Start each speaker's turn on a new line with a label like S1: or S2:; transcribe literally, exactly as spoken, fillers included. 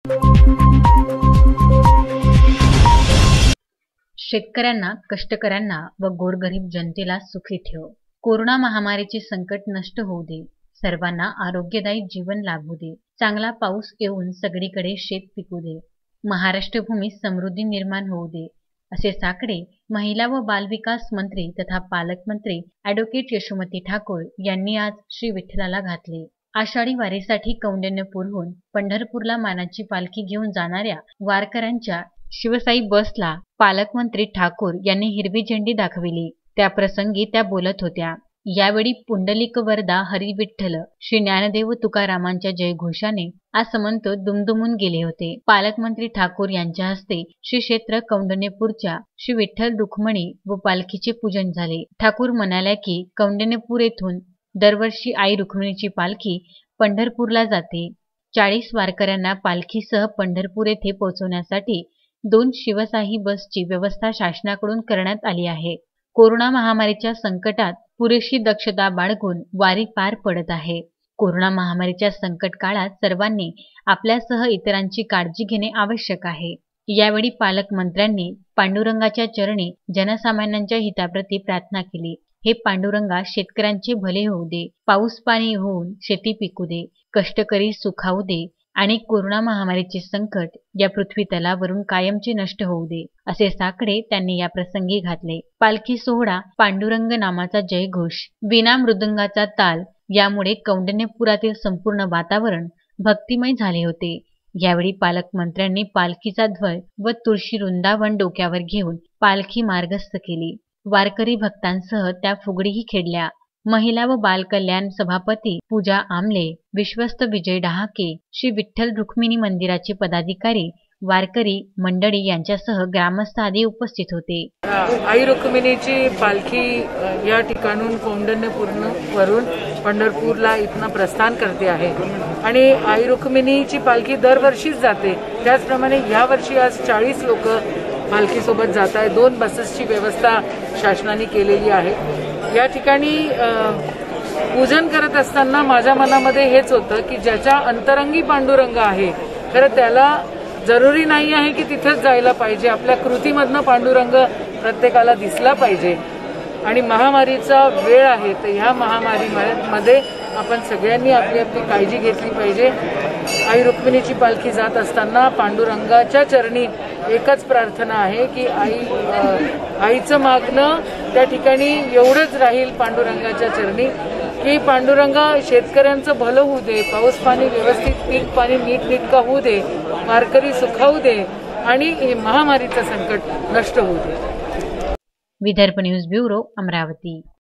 S1: शेतकऱ्यांना, कष्टकऱ्यांना व गोरगरीब जनतेला सुखी ठेव. कोरोना महामारीचे संकट नष्ट होऊ दे. सर्वांना आरोग्यदायी जीवन लाभू दे. चांगला पाऊस येऊन सगळीकडे शेत पिकू दे. महाराष्ट्र भूमी समृद्धी निर्माण होऊ दे. असे साकडे महिला व बालविकास मंत्री तथा पालकमंत्री ॲडव्होकेट यशोमती ठाकूर यांनी आज श्री विठ्ठलाला घातले. आषाढी वारीसाठी कौंडिण्यपूरहून पंढरपूरला मानाची पालखी घेऊन जाणाऱ्या वारकऱ्यांच्या शिवसाई बसला पालकमंत्री ठाकूर यांनी हिरवी झेंडी दाखविली. त्याप्रसंगी त्या बोलत होत्या. यावेळी पुंडलिक वरदा हरी विठ्ठल श्री ज्ञानदेव तुकारामांच्या जयघोषाने आसमंत दुमदुमून गेले होते. पालकमंत्री ठाकूर यांच्या हस्ते श्री क्षेत्र कौंडिण्यपूरच्या श्री विठ्ठल रुक्मिणी व पालखीचे पूजन झाले. ठाकूर म्हणाल्या की कौंडिण्यपूर येथून दरवर्षी आई रुक्मिणीची पालखी पंढरपूरला जाते. चाळीस वारकऱ्यांना पालखीसह पंढरपूर येथे पोहोचवण्यासाठी दोन शिवशाही बसची व्यवस्था शासनाकडून करण्यात आली आहे. कोरोना महामारीच्या संकटात पुरेशी दक्षता बाळगून वारी पार पडत आहे. कोरोना महामारीच्या संकट काळात सर्वांनी आपल्यासह इतरांची काळजी घेणे आवश्यक आहे. यावेळी पालकमंत्र्यांनी पांडुरंगाच्या चरणी जनसामान्यांच्या हिताप्रती प्रार्थना केली. हे पांडुरंगा शेतकऱ्यांचे भले होऊ दे, पाऊस पाणी होऊन शेती पिकू दे, कष्टकरी सुखावू दे आणि कोरोना महामारीचे संकट या पृथ्वी तलावरून कायमचे नष्ट होऊ दे, असे साकडे त्यांनी या प्रसंगी घातले. पालखी सोहळा, पांडुरंग नामाचा जयघोष, विना मृदंगाचा ताल यामुळे कौंडिण्यपुरातील संपूर्ण वातावरण भक्तिमय झाले होते. यावेळी पालकमंत्र्यांनी पालखीचा ध्वज व तुळशी वृंदावन डोक्यावर घेऊन पालखी मार्गस्थ केली. वारकरी भक्तांसह त्या फुगडीही खेळल्या. महिला व बालकल्याण सभापती पूजा आमले, विश्वस्त विजय डहाके, श्री विठ्ठल रुक्मिणी मंदिराचे पदाधिकारी, वारकरी मंडळी यांच्यासह ग्रामस्थ आदी उपस्थित होते.
S2: आई रुक्मिणीची पालखी या ठिकाणून कौंडिण्यपूर वरून पंढरपूरला इथनं प्रस्थान करते आहे आणि आई रुक्मिणीची पालखी दरवर्षीच जाते. त्याचप्रमाणे यावर्षी आज चाळीस लोक पालखीसोबत जात आहे. दोन बसेसची व्यवस्था शासनाने केलेली आहे. या ठिकाणी पूजन करत असताना माझ्या मनामध्ये हेच होतं की ज्याच्या अंतरंगी पांडुरंग आहे, खरं त्याला जरुरी नाही आहे की तिथेच जायला पाहिजे. आपल्या कृतीमधनं पांडुरंग प्रत्येकाला दिसला पाहिजे आणि महामारीचा वेळ आहे, तर ह्या महामारीमध्ये आपण सगळ्यांनी आपली आपली काळजी घेतली पाहिजे. आई रुक्मिणीची पालखी जात असताना पांडुरंगाच्या चरणी एकच प्रार्थना आहे की आई आईचं मागणं त्या ठिकाणी एवढंच राहील पांडुरंगाच्या चरणी की पांडुरंगा शेतकऱ्यांचं भलं होऊ दे, पाऊस पाणी व्यवस्थित पीक पाणी नीटनेटका होऊ दे, वारकरी सुखावू दे आणि महामारीचं संकट नष्ट होऊ दे.
S1: Vidarbha news bureau, Amravati.